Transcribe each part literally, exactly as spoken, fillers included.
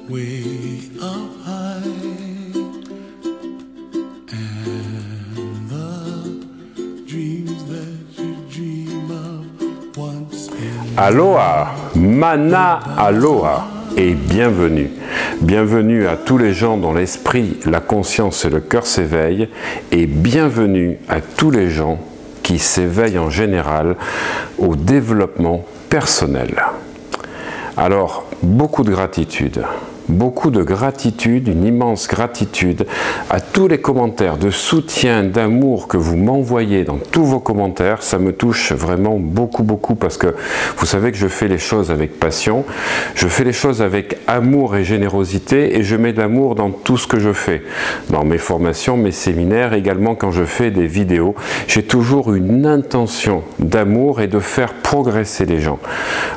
way up high, and the dreams that you dream of once in Aloha, mana aloha et bienvenue. Bienvenue à tous les gens dont l'esprit, la conscience et le cœur s'éveillent et bienvenue à tous les gens qui s'éveillent en général au développement personnel. Alors, beaucoup de gratitude. Beaucoup de gratitude, une immense gratitude à tous les commentaires de soutien, d'amour que vous m'envoyez dans tous vos commentaires. Ça me touche vraiment beaucoup, beaucoup parce que vous savez que je fais les choses avec passion, je fais les choses avec amour et générosité et je mets de l'amour dans tout ce que je fais. Dans mes formations, mes séminaires, également quand je fais des vidéos, j'ai toujours une intention d'amour et de faire progresser les gens.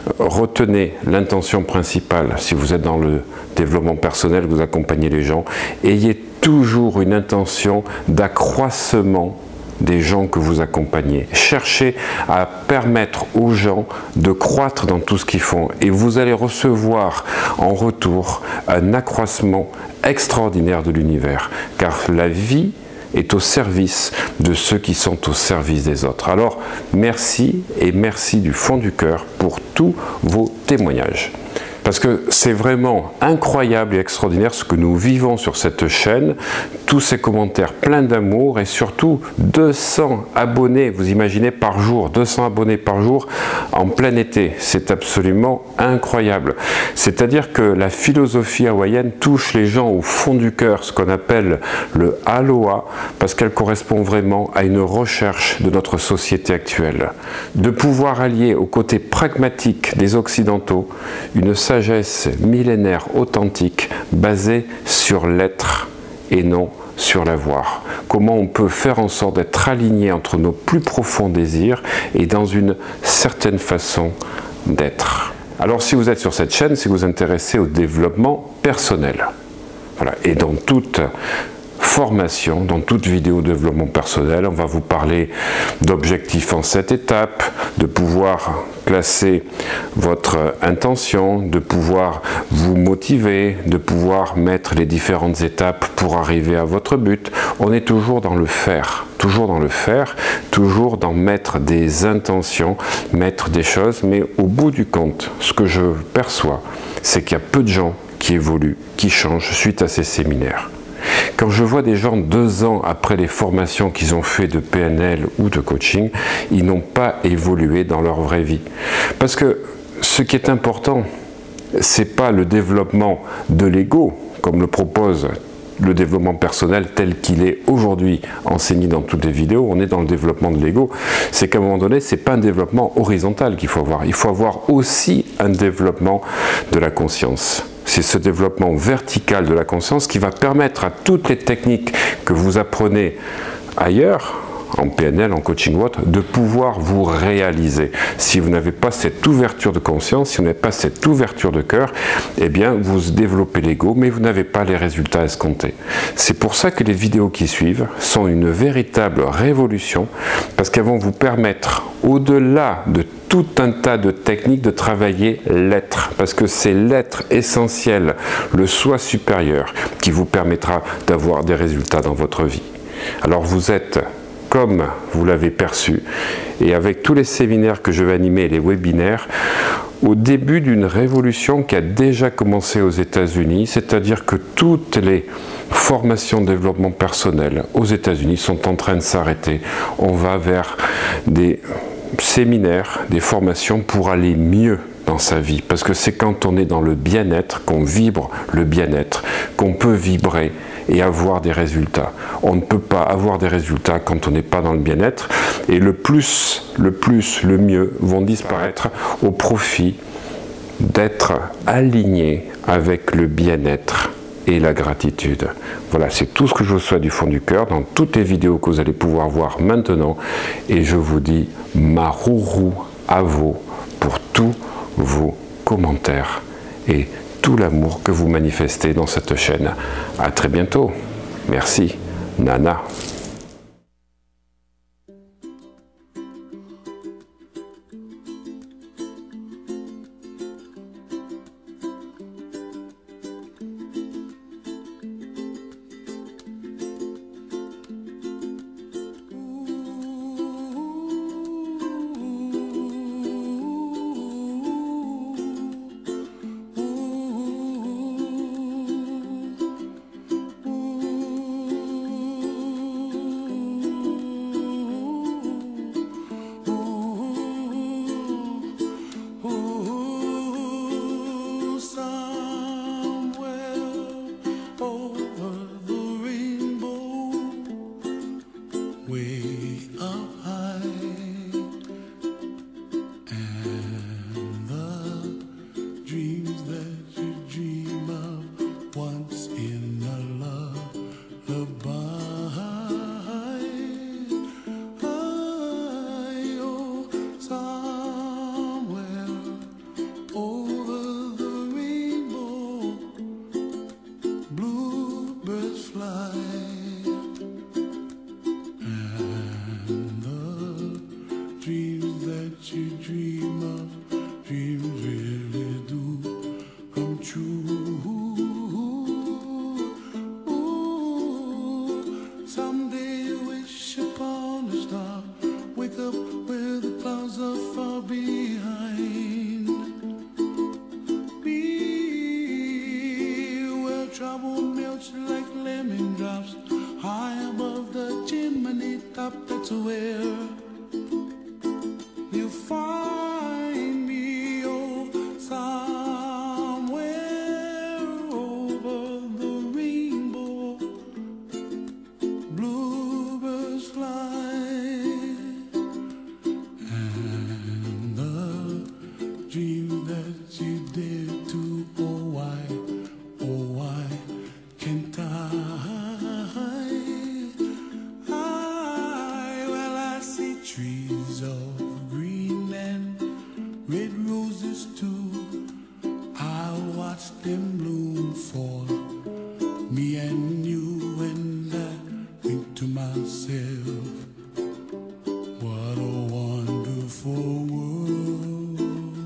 Retenez l'intention principale si vous êtes dans le développement personnel, vous accompagnez les gens, ayez toujours une intention d'accroissement des gens que vous accompagnez. Cherchez à permettre aux gens de croître dans tout ce qu'ils font et vous allez recevoir en retour un accroissement extraordinaire de l'univers, car la vie est au service de ceux qui sont au service des autres. Alors, merci et merci du fond du cœur pour tous vos témoignages. Parce que c'est vraiment incroyable et extraordinaire ce que nous vivons sur cette chaîne, tous ces commentaires pleins d'amour et surtout deux cents abonnés, vous imaginez, par jour, deux cents abonnés par jour en plein été. C'est absolument incroyable. C'est-à-dire que la philosophie hawaïenne touche les gens au fond du cœur, ce qu'on appelle le aloha, parce qu'elle correspond vraiment à une recherche de notre société actuelle. De pouvoir allier au côté pragmatique des Occidentaux une sagesse millénaire authentique basée sur l'être et non sur l'avoir. Comment on peut faire en sorte d'être aligné entre nos plus profonds désirs et dans une certaine façon d'être. Alors si vous êtes sur cette chaîne, c'est que vous vous intéressez au développement personnel. Voilà. Et dans toute formation, dans toute vidéo de développement personnel, on va vous parler d'objectifs en sept étapes, de pouvoir classer votre intention, de pouvoir vous motiver, de pouvoir mettre les différentes étapes pour arriver à votre but. On est toujours dans le faire, toujours dans le faire, toujours dans mettre des intentions, mettre des choses, mais au bout du compte, ce que je perçois, c'est qu'il y a peu de gens qui évoluent, qui changent suite à ces séminaires. Quand je vois des gens deux ans après les formations qu'ils ont fait de P N L ou de coaching, ils n'ont pas évolué dans leur vraie vie. Parce que ce qui est important, c'est pas le développement de l'ego, comme le propose le développement personnel tel qu'il est aujourd'hui enseigné dans toutes les vidéos. On est dans le développement de l'ego. C'est qu'à un moment donné, c'est pas un développement horizontal qu'il faut avoir. Il faut avoir aussi un développement de la conscience. C'est ce développement vertical de la conscience qui va permettre à toutes les techniques que vous apprenez ailleurs, en P N L, en coaching ou autre, de pouvoir vous réaliser. Si vous n'avez pas cette ouverture de conscience, si vous n'avez pas cette ouverture de cœur, eh bien, vous développez l'ego, mais vous n'avez pas les résultats escomptés. C'est pour ça que les vidéos qui suivent sont une véritable révolution, parce qu'elles vont vous permettre, au-delà de tout un tas de techniques, de travailler l'être, parce que c'est l'être essentiel, le soi supérieur, qui vous permettra d'avoir des résultats dans votre vie. Alors vous êtes comme vous l'avez perçu, et avec tous les séminaires que je vais animer, les webinaires, au début d'une révolution qui a déjà commencé aux États-Unis, c'est-à-dire que toutes les formations de développement personnel aux États-Unis sont en train de s'arrêter. On va vers des séminaires, des formations pour aller mieux dans sa vie, parce que c'est quand on est dans le bien-être, qu'on vibre le bien-être, qu'on peut vibrer et avoir des résultats. On ne peut pas avoir des résultats quand on n'est pas dans le bien-être, et le plus, le plus, le mieux vont disparaître au profit d'être aligné avec le bien-être et la gratitude. Voilà, c'est tout ce que je vous souhaite du fond du cœur dans toutes les vidéos que vous allez pouvoir voir maintenant, et je vous dis maruru avo pour tous vos commentaires et tout l'amour que vous manifestez dans cette chaîne. À très bientôt. Merci. Nana. trouble melts like lemon drops high above the chimney top. That's where you find me, oh, somewhere over the rainbow. Bluebirds fly, and the dream that you did to, oh why, oh why can't I? I, well I see trees of green and red roses too. I watch them bloom for me and you, and I think to myself, what a wonderful world.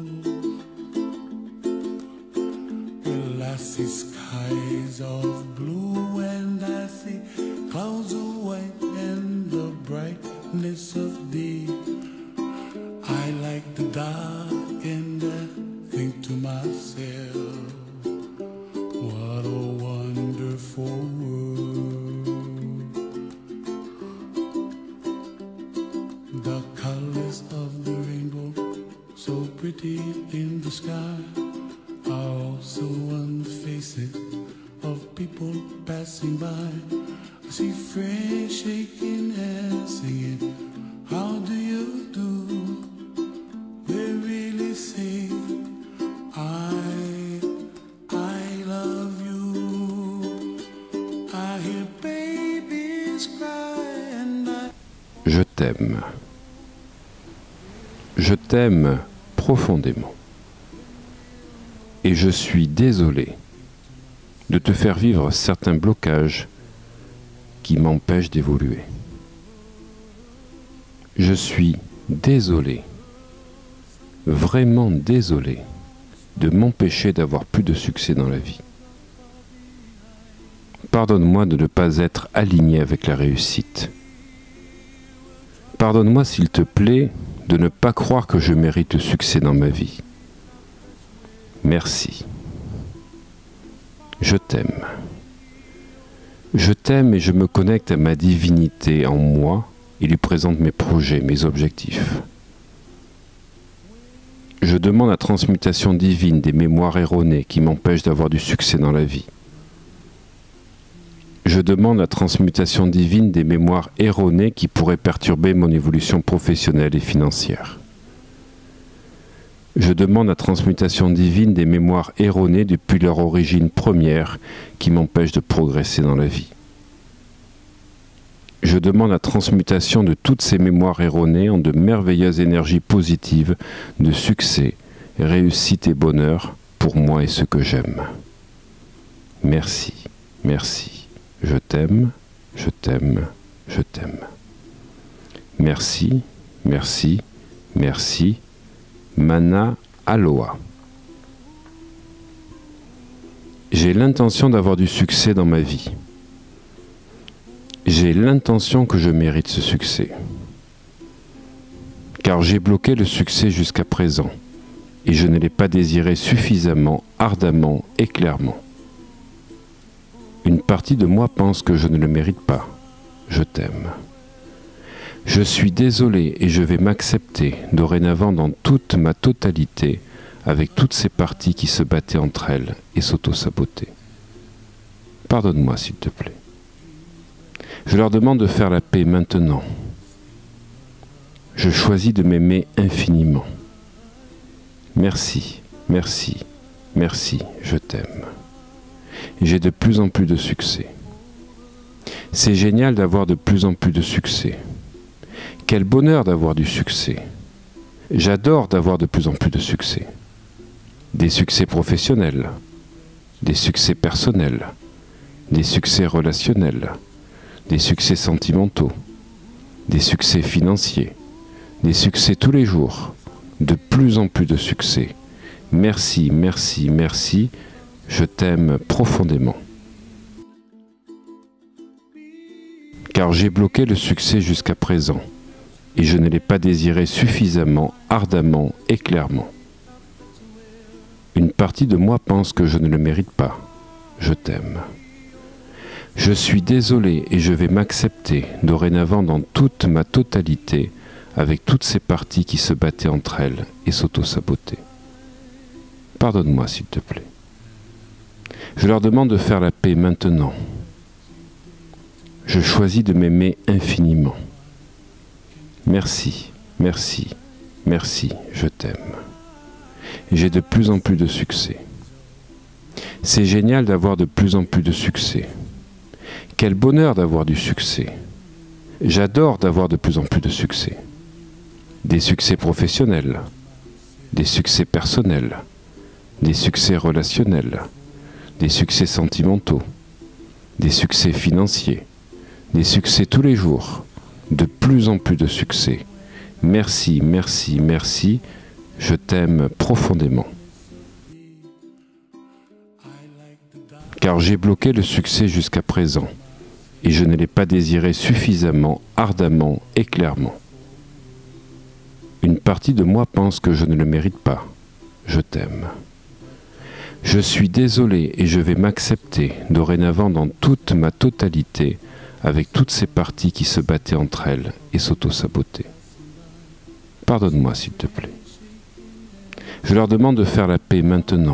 Well, I see skies of blue and I see clouds of white and the brightness of day. I like the dark and I think to myself, what a wonderful world. The colors of the rainbow, so pretty in the sky, are also on the faces of people passing by. I see friends shaking hands, singing, how do you do? They really say, I, I love you. I hear babies cry and I... Je t'aime. Je t'aime profondément. Et je suis désolé de te faire vivre certains blocages qui m'empêchent d'évoluer. Je suis désolé, vraiment désolé, de m'empêcher d'avoir plus de succès dans la vie. Pardonne-moi de ne pas être aligné avec la réussite. Pardonne-moi, s'il te plaît, de ne pas croire que je mérite le succès dans ma vie. Merci. Je t'aime. Je t'aime et je me connecte à ma divinité en moi et lui présente mes projets, mes objectifs. Je demande la transmutation divine des mémoires erronées qui m'empêchent d'avoir du succès dans la vie. Je demande la transmutation divine des mémoires erronées qui pourraient perturber mon évolution professionnelle et financière. Je demande la transmutation divine des mémoires erronées depuis leur origine première qui m'empêchent de progresser dans la vie. Je demande la transmutation de toutes ces mémoires erronées en de merveilleuses énergies positives de succès, réussite et bonheur pour moi et ceux que j'aime. Merci, merci. Je t'aime, je t'aime, je t'aime. Merci, merci, merci. Mana Aloha. J'ai l'intention d'avoir du succès dans ma vie. J'ai l'intention que je mérite ce succès. Car j'ai bloqué le succès jusqu'à présent et je ne l'ai pas désiré suffisamment, ardemment et clairement. Une partie de moi pense que je ne le mérite pas. Je t'aime. Je suis désolé et je vais m'accepter dorénavant dans toute ma totalité avec toutes ces parties qui se battaient entre elles et s'auto-sabotaient. Pardonne-moi s'il te plaît. Je leur demande de faire la paix maintenant. Je choisis de m'aimer infiniment. Merci, merci, merci, je t'aime. J'ai de plus en plus de succès. C'est génial d'avoir de plus en plus de succès. Quel bonheur d'avoir du succès. J'adore d'avoir de plus en plus de succès. Des succès professionnels, des succès personnels, des succès relationnels, des succès sentimentaux, des succès financiers, des succès tous les jours, de plus en plus de succès. Merci, merci, merci, je t'aime profondément. Car j'ai bloqué le succès jusqu'à présent, et je ne l'ai pas désiré suffisamment, ardemment et clairement. Une partie de moi pense que je ne le mérite pas. je t'aime. Je suis désolé et je vais m'accepter dorénavant dans toute ma totalité, avec toutes ces parties qui se battaient entre elles et s'auto-sabotaient. Pardonne-moi s'il te plaît. Je leur demande de faire la paix maintenant. Je choisis de m'aimer infiniment. Merci, merci, merci, je t'aime. J'ai de plus en plus de succès. C'est génial d'avoir de plus en plus de succès. Quel bonheur d'avoir du succès. J'adore d'avoir de plus en plus de succès. Des succès professionnels, des succès personnels, des succès relationnels, des succès sentimentaux, des succès financiers, des succès tous les jours, de plus en plus de succès. Merci, merci, merci, je t'aime profondément. Car j'ai bloqué le succès jusqu'à présent, et je ne l'ai pas désiré suffisamment, ardemment et clairement. Une partie de moi pense que je ne le mérite pas. Je t'aime. Je suis désolé et je vais m'accepter dorénavant dans toute ma totalité, avec toutes ces parties qui se battaient entre elles et s'auto-sabotaient. Pardonne-moi s'il te plaît. Je leur demande de faire la paix maintenant.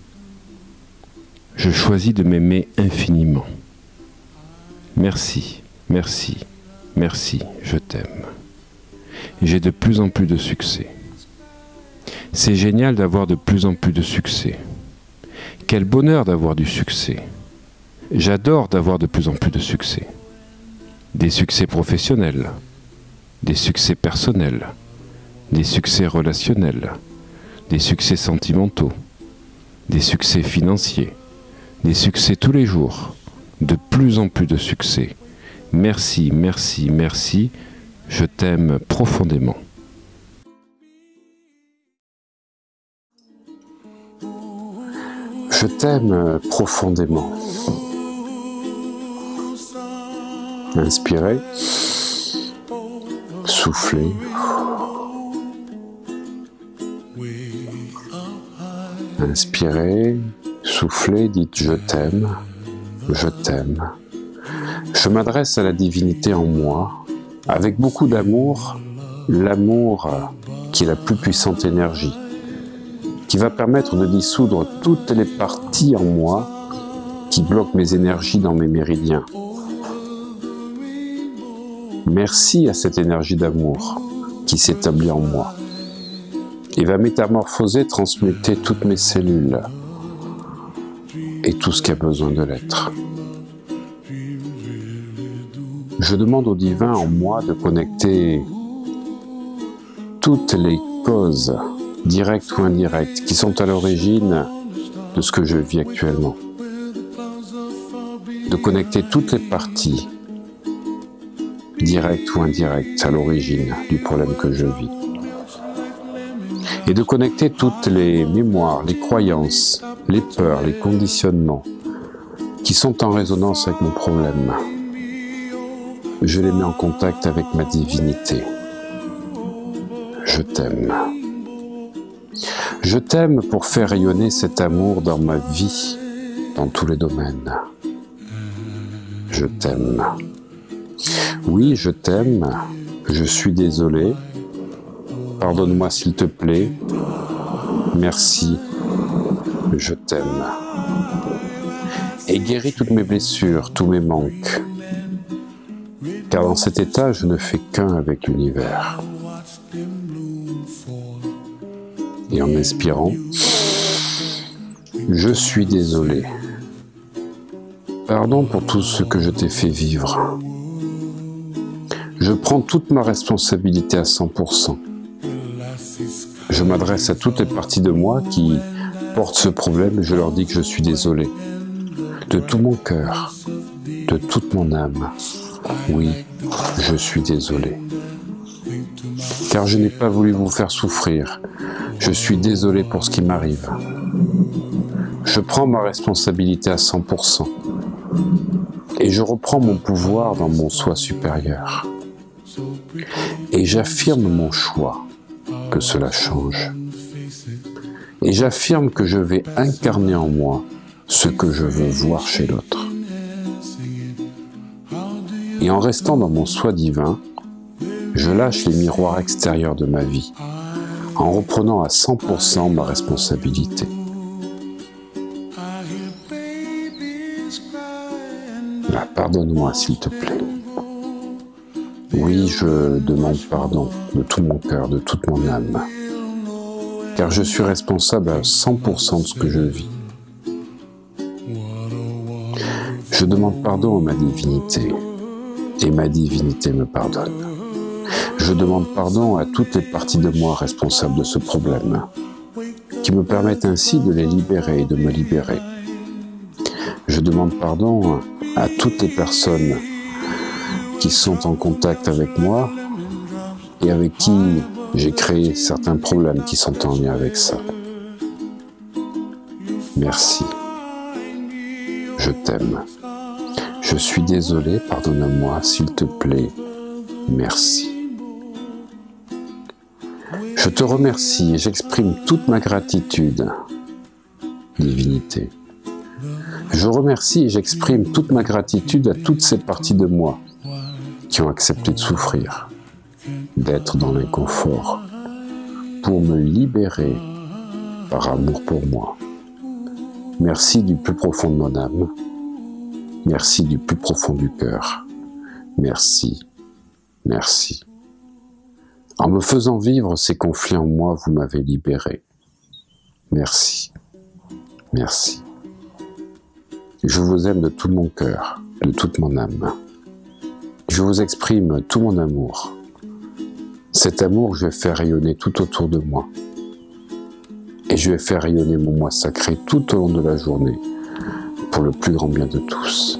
Je choisis de m'aimer infiniment. Merci, merci, merci, je t'aime. J'ai de plus en plus de succès. C'est génial d'avoir de plus en plus de succès. Quel bonheur d'avoir du succès. J'adore d'avoir de plus en plus de succès. Des succès professionnels, des succès personnels, des succès relationnels, des succès sentimentaux, des succès financiers, des succès tous les jours, de plus en plus de succès. Merci, merci, merci, je t'aime profondément. Je t'aime profondément. Inspirez, soufflez. Inspirez, soufflez, dites je t'aime, je t'aime. Je m'adresse à la divinité en moi, avec beaucoup d'amour, l'amour qui est la plus puissante énergie, qui va permettre de dissoudre toutes les parties en moi qui bloquent mes énergies dans mes méridiens. Merci à cette énergie d'amour qui s'établit en moi et va métamorphoser, transmuter toutes mes cellules et tout ce qui a besoin de l'être. Je demande au divin en moi de connecter toutes les causes, directes ou indirectes, qui sont à l'origine de ce que je vis actuellement. De connecter toutes les parties, directes ou indirectes, à l'origine du problème que je vis. Et de connecter toutes les mémoires, les croyances, les peurs, les conditionnements qui sont en résonance avec mon problème. Je les mets en contact avec ma divinité. Je t'aime. Je t'aime pour faire rayonner cet amour dans ma vie, dans tous les domaines. Je t'aime. Oui, je t'aime. Je suis désolé. Pardonne-moi s'il te plaît. Merci. Je t'aime. Et guéris toutes mes blessures, tous mes manques. Car dans cet état, je ne fais qu'un avec l'univers. Et en inspirant, je suis désolé. Pardon pour tout ce que je t'ai fait vivre. Je prends toute ma responsabilité à cent pour cent. Je m'adresse à toutes les parties de moi qui portent ce problème et je leur dis que je suis désolé. De tout mon cœur, de toute mon âme. Oui, je suis désolé. Car je n'ai pas voulu vous faire souffrir. Je suis désolé pour ce qui m'arrive. Je prends ma responsabilité à cent pour cent. Et je reprends mon pouvoir dans mon soi supérieur. Et j'affirme mon choix, que cela change. Et j'affirme que je vais incarner en moi ce que je veux voir chez l'autre. Et en restant dans mon soi divin, je lâche les miroirs extérieurs de ma vie, en reprenant à cent pour cent ma responsabilité. Ah, pardonne-moi, s'il te plaît. Oui, je demande pardon de tout mon cœur, de toute mon âme, car je suis responsable à cent pour cent de ce que je vis. Je demande pardon à ma divinité, et ma divinité me pardonne. Je demande pardon à toutes les parties de moi responsables de ce problème, qui me permettent ainsi de les libérer et de me libérer. Je demande pardon à toutes les personnes qui sont en contact avec moi et avec qui j'ai créé certains problèmes qui sont en lien avec ça. Merci. Je t'aime. Je suis désolé, pardonne-moi, s'il te plaît. Merci. Je te remercie et j'exprime toute ma gratitude, divinité. Je remercie et j'exprime toute ma gratitude à toutes ces parties de moi qui ont accepté de souffrir, d'être dans l'inconfort, pour me libérer par amour pour moi. Merci du plus profond de mon âme. Merci du plus profond du cœur. Merci. Merci. En me faisant vivre ces conflits en moi, vous m'avez libéré. Merci. Merci. Je vous aime de tout mon cœur, de toute mon âme. Je vous exprime tout mon amour. Cet amour, je vais faire rayonner tout autour de moi. Et je vais faire rayonner mon moi sacré tout au long de la journée, pour le plus grand bien de tous.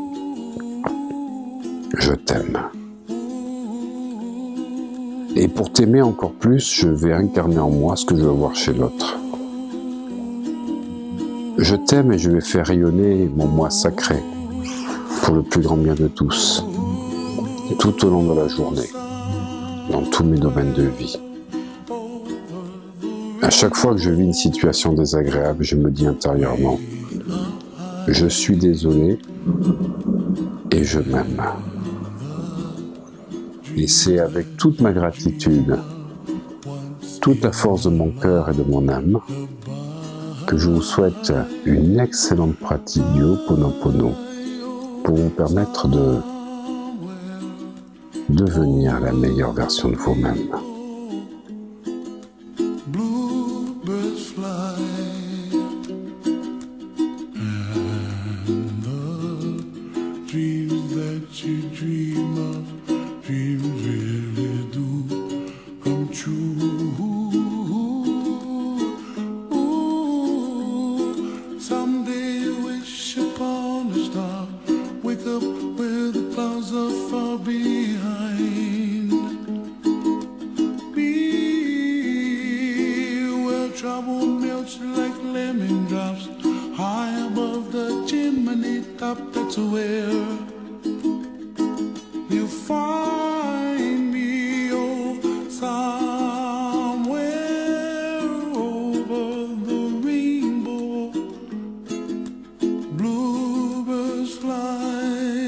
Je t'aime. Et pour t'aimer encore plus, je vais incarner en moi ce que je veux voir chez l'autre. Je t'aime et je vais faire rayonner mon moi sacré pour le plus grand bien de tous, tout au long de la journée, dans tous mes domaines de vie. À chaque fois que je vis une situation désagréable, je me dis intérieurement, je suis désolé et je m'aime. Et c'est avec toute ma gratitude, toute la force de mon cœur et de mon âme, que je vous souhaite une excellente pratique du Ho'oponopono pour vous permettre de devenir la meilleure version de vous-même. Trouble melts like lemon drops high above the chimney top. That's where you find me, oh, somewhere over the rainbow. Bluebirds fly,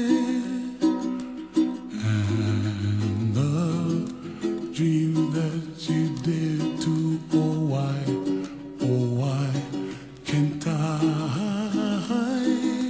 and the dream that you did to, oh, why? Oh, why can't I?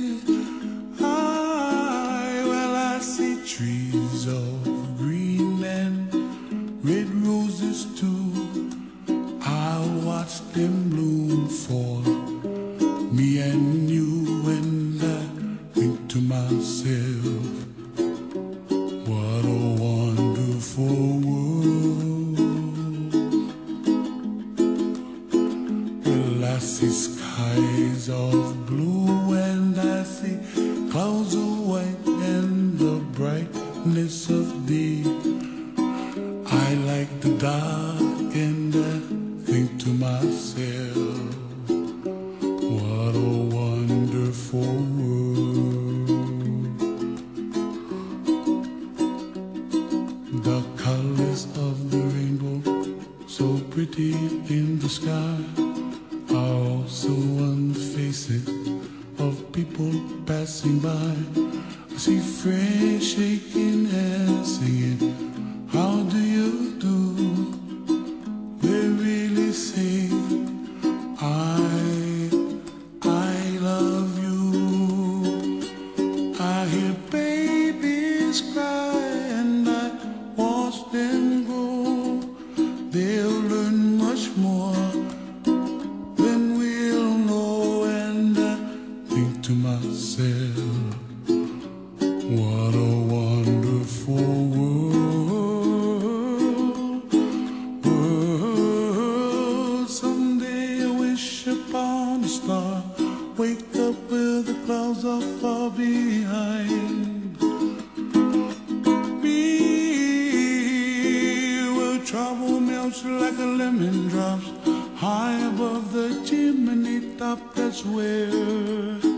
I, well, I see trees of green and red roses too. I watch them bloom for me and you, and I think to myself, what a wonderful world. I see skies of blue and I see clouds of white and the brightness of day. I like the dark and I think to myself, what a wonderful world. The colors of the rainbow, so pretty in the sky, are also on the faces people passing by. I see friends shaking hands, singing, how do you do? They really say, I, I love you. I hear babies cry and I watch them grow. They'll learn much more than we'll know. And I think to myself, what a wonderful world, world. Someday I wish upon a star, wake up where the clouds are far behind me, where trouble melts like a lemon drops high above the chimney top. That's where